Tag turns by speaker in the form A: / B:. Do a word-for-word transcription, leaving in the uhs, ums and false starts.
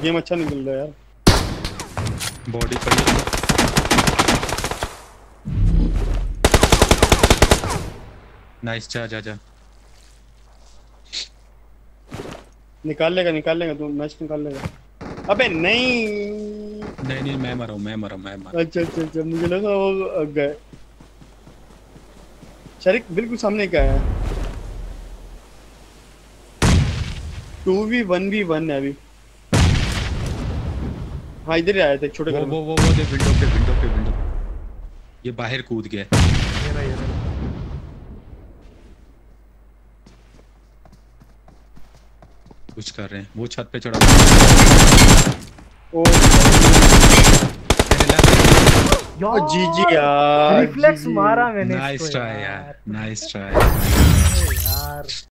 A: Game अच्छा निकल रहा है यार।
B: बॉडी पड़ी है। नाइस, जा जा जा।
A: निकाल लेगा निकाल लेगा तू मैच निकाल लेगा। अबे नहीं।
B: नहीं नहीं, मैं मरा हूं, मैं मरा हूं, मैं मरा।
A: अच्छा अच्छा अच्छा, मुझे लगा वो गए। शरीक बिल्कुल सामने का है। Two V one V one है अभी। हाँ इधर ही आए थे छोटे
B: वो
A: घर में।
B: वो वो वो दे, विंडो पे, विंडो पे, विंडो। ये बाहर कूद गया।
C: ये रहा ये रहा।
B: कुछ कर रहे हैं, वो छत पे चढ़ा।
A: ओ
C: यार
A: जी जी यार,
C: रिफ्लेक्स
A: जी जी।
C: मारा मैंने
B: नाइस
C: इसको
B: ट्राई यार,
C: यार।
B: Nice try.
C: अरे यार